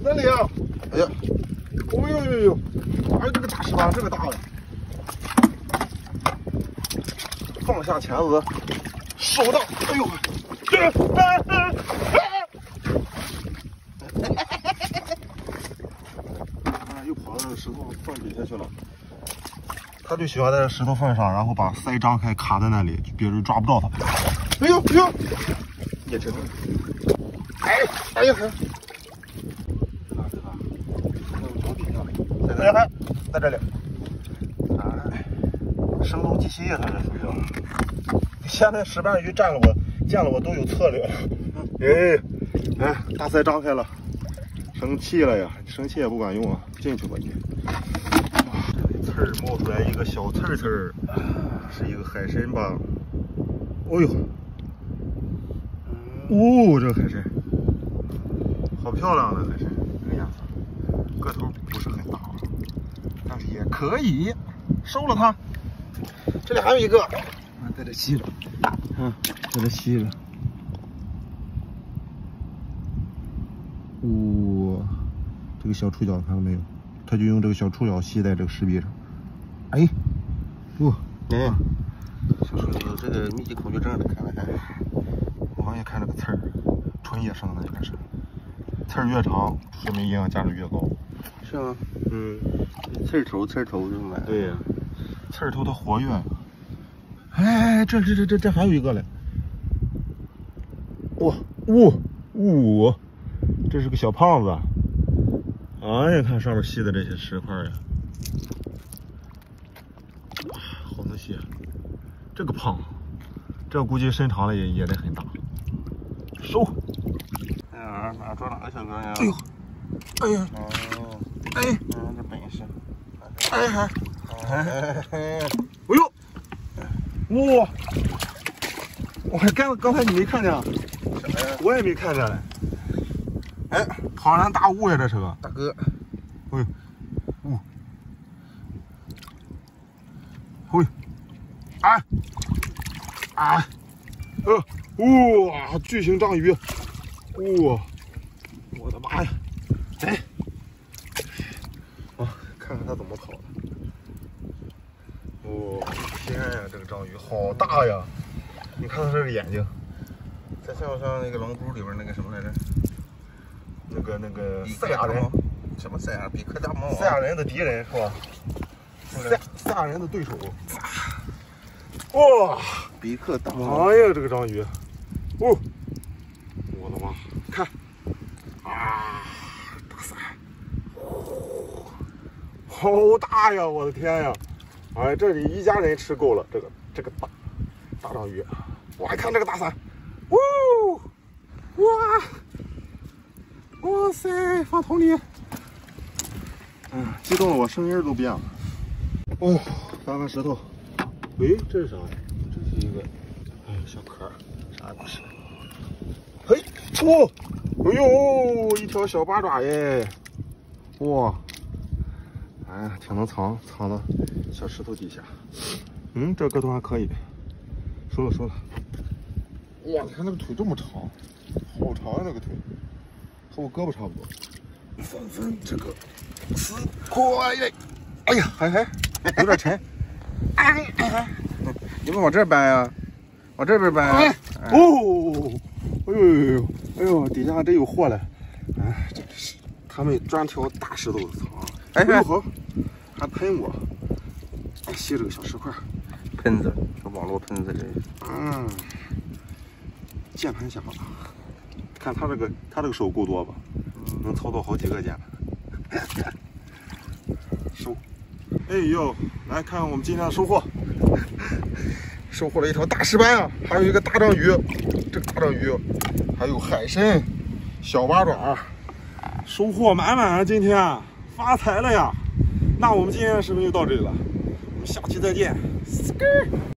哪里啊？哎呀，哦呦呦呦！哎，这个大石板，这个大了。放下钳子，手到，哎呦，这又跑到石头缝底下去了。他就喜欢在石头缝上，然后把鳃张开卡在那里，别人抓不到他。哎呦哎呦，也真的。哎呀，还在这里。哎，声东击西呀，他这属于。现在石斑鱼见了我都有策略了。哎，大鳃张开了，生气了呀！生气也不管用啊，进去吧你。刺儿冒出来一个小刺儿，是一个海参吧？哦呦，哦，这个海参好漂亮的海参，这个样子，个头不是很大，但是也可以，收了它。这里还有一个，在这吸着，在这吸着。哇，这个小触角看到没有？他就用这个小触角吸在这个石壁上。哎，哟， 小树有这个密集恐惧症的，看看。 我也看这个刺儿，纯野生的应该是。刺儿越长，说明营养价值越高。 是吗？刺头是吗？ 对呀，刺儿头它活跃。哎，这还有一个嘞！哇，这是个小胖子。哎呀，看上面吸的这些石块呀，好能吸。这个胖，这估计身长了也得很大。收。 哎呀，哪抓哪个小哥呀？ 哎呦，哎呀，哎， 这本事。 哎呦，哇！我还刚才你没看见？ 什么呀？ 我也没看见嘞。哎，庞然大物呀，这是个大哥。 哎，嘿，哇，巨型章鱼，哇，我的妈呀！哎，看看它怎么跑的。哇，天呀，这个章鱼好大呀！你看它这个眼睛， 它像不像那个《龙珠》里边那个什么来着？ 那个赛亚人， 什么赛亚？比克大魔王。 赛亚人的敌人是吧？赛亚人的对手。哇！ 比克大魔王。 哎呀，这个章鱼，我的妈！看，大鳃，好大呀！我的天呀！哎，这里一家人吃够了这个大章鱼。我还看这个大鳃，哇塞，放桶里。激动了，我声音都变了。哦，翻翻石头。哎，这是啥呀？这是一个，小壳，啥也不是。嘿，哎呦，一条小八爪耶！哇，哎，挺能藏到小石头底下。这个头还可以。收了。哇，你看那个腿这么长，好长呀，那个腿，和我胳膊差不多。翻这个石块嘞，哎呀，还有点沉。 你们往这搬呀？往这边搬呀？ 哎呦，底下还真有货嘞！哎，真是，他们专挑大石头藏。哎，好，还喷我，吸这个小石块。 喷子，这网络喷子这。 键盘侠吧，看他这个手够多吧？能操作好几个键盘。收。哎呦，来看看我们今天的收获。收获了一条大石斑啊，还有一个大章鱼，这个大章鱼，还有海参、小八爪，收获满满啊！今天发财了呀！那我们今天的视频就到这里了，我们下期再见。